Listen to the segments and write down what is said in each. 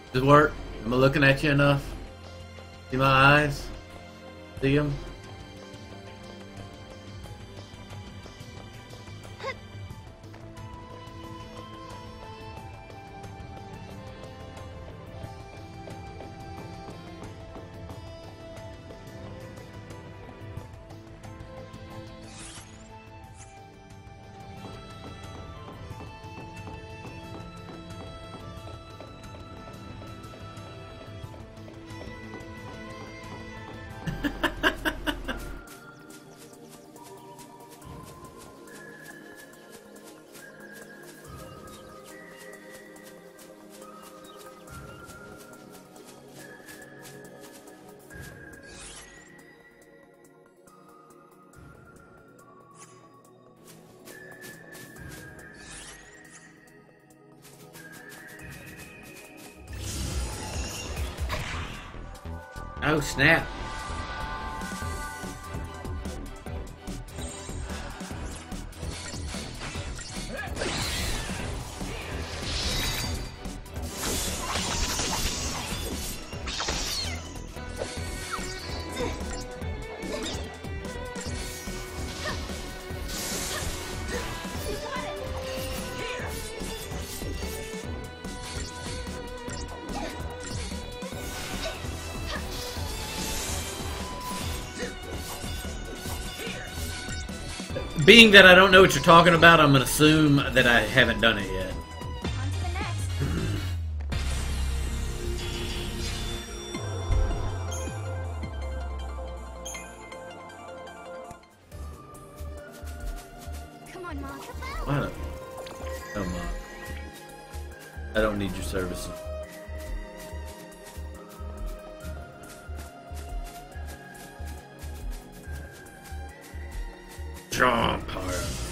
Does it work? Am I looking at you enough? See my eyes? See them? Oh snap. Being that I don't know what you're talking about, I'm going to assume that I haven't done it yet. On to the next. Come on, Mom. Why not? Oh, Mom. I don't need your services. John Pyre.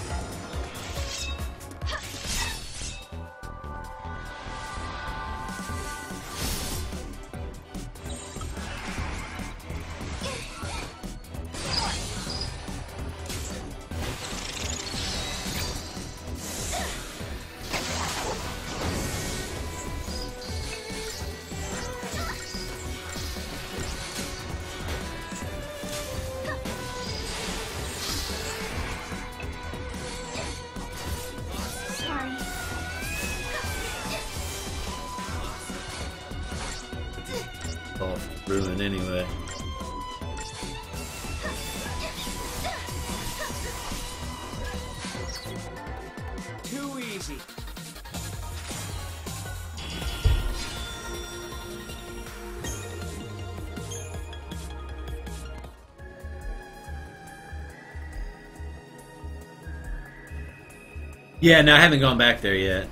Sorry. Off ruin anyway. Too easy. Yeah, no, I haven't gone back there yet.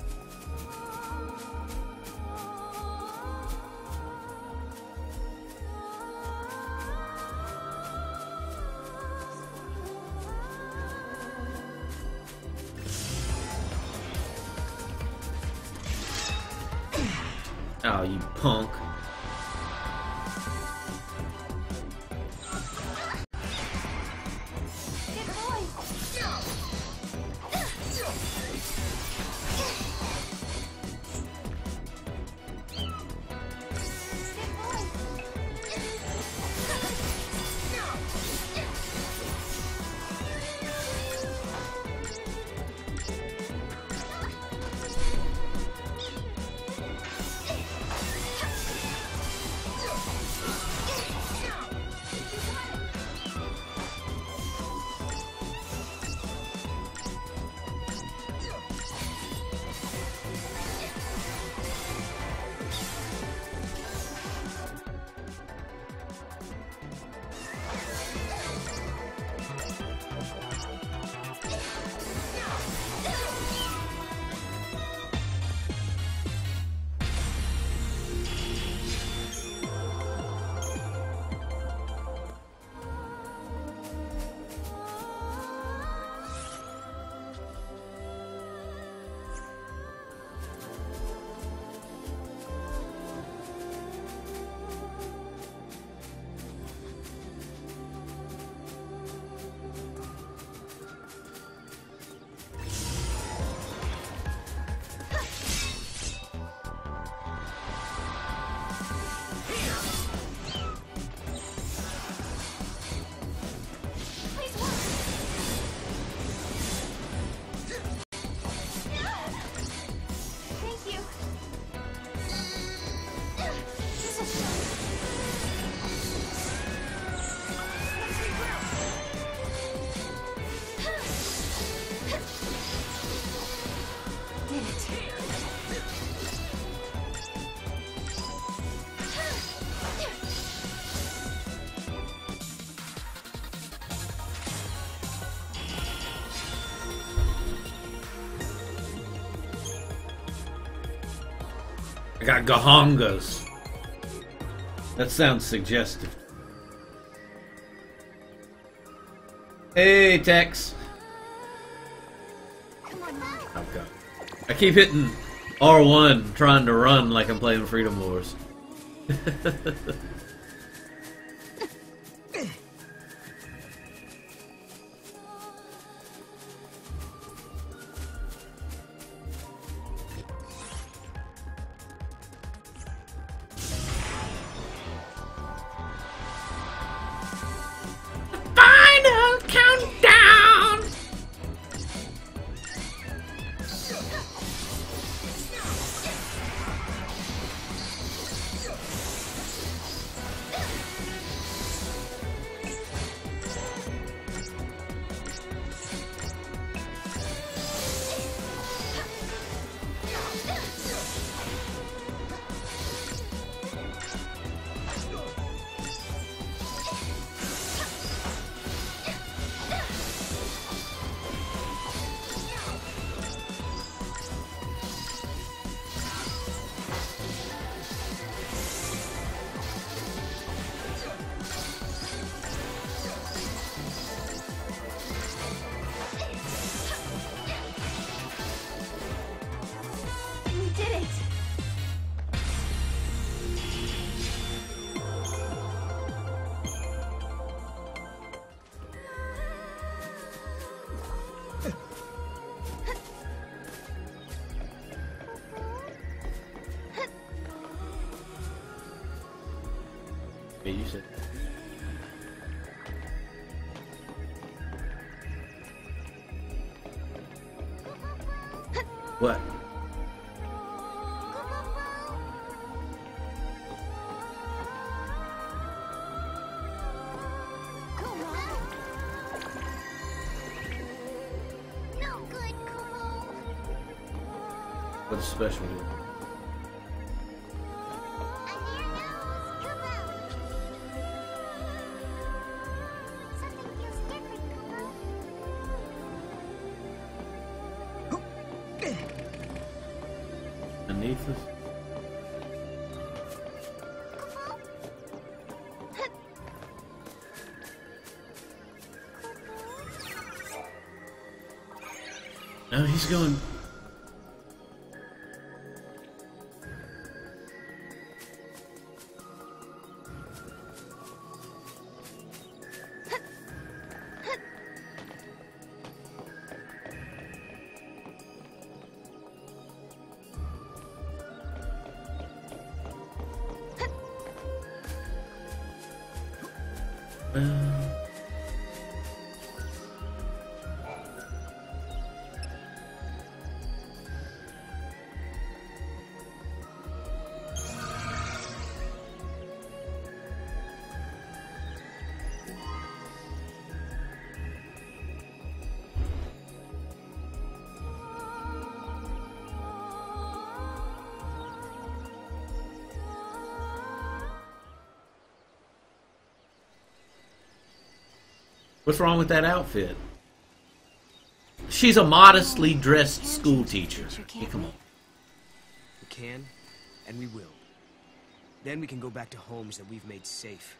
Oh, you punk. Good boy. Good boy. I got Gahongas. That sounds suggestive. Hey, Tex. Come on, Mom. Okay. I keep hitting R1 trying to run like I'm playing Freedom Wars. Final countdown! We did it. Yeah, you said. What? Come on. No good, Kumo. What's special? Under your nose, Kumo. Something feels different, Kumo. Beneath us? No, he's going. What's wrong with that outfit? She's a modestly dressed school teacher. Hey, come on. We can, and we will. Then we can go back to homes that we've made safe.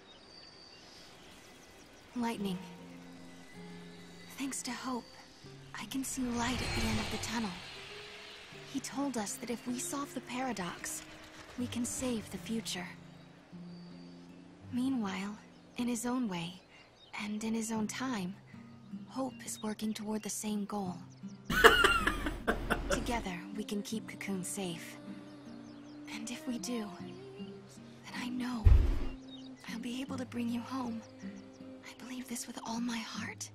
Lightning. Thanks to Hope, I can see light at the end of the tunnel. He told us that if we solve the paradox, we can save the future. Meanwhile, in his own way, and in his own time, Hope is working toward the same goal. Together, we can keep Cocoon safe. And if we do, then I know I'll be able to bring you home. I believe this with all my heart.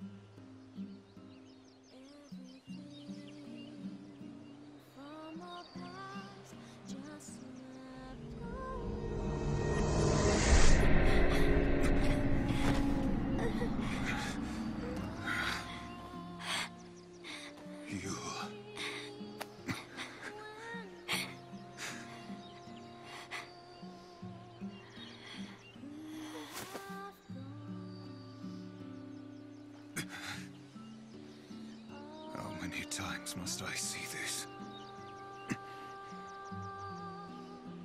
How many times must I see this?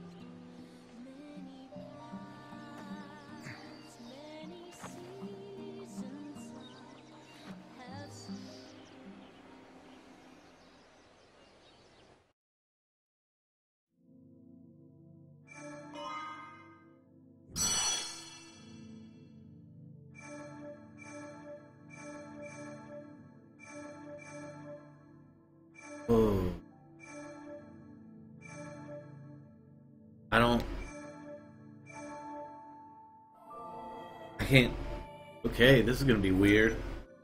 Oh. I can't. Okay, this is gonna be weird.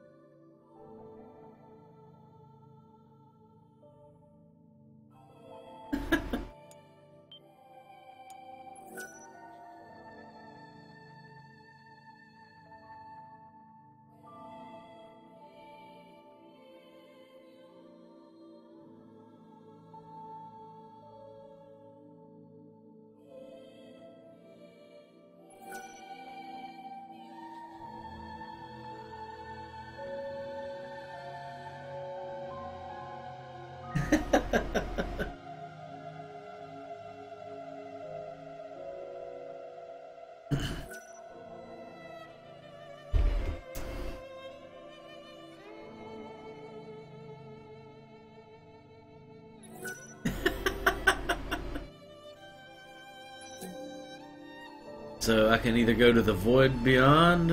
So I can either go to the Void Beyond.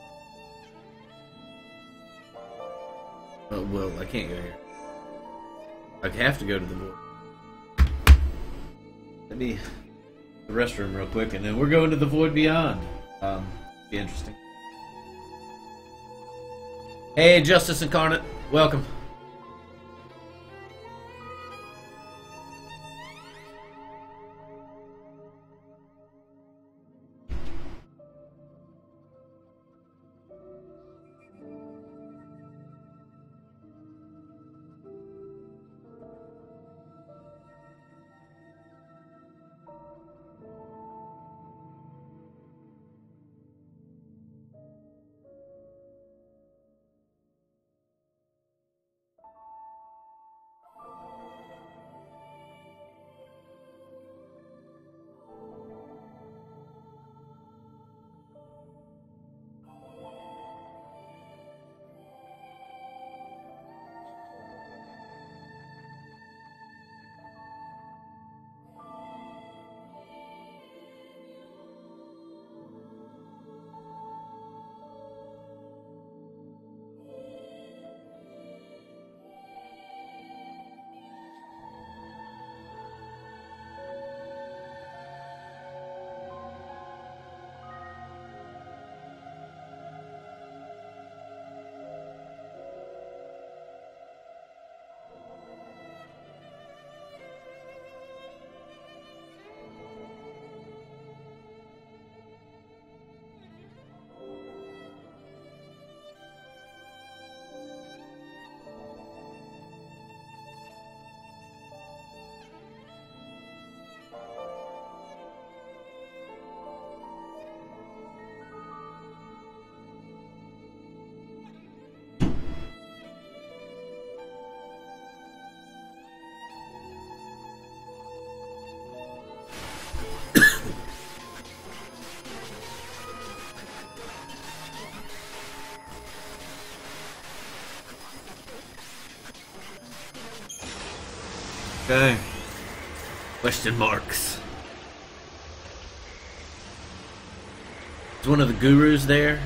Oh, well, I can't go here. I have to go to the Void. Let me the restroom real quick, and then we're going to the Void Beyond. Be interesting. Hey, Justice Incarnate, welcome. Okay. Question marks. Is one of the gurus there?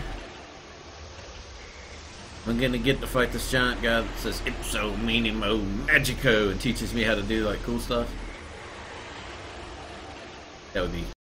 I'm gonna get to fight this giant guy that says Ipso Minimo Magico and teaches me how to do like cool stuff. That would be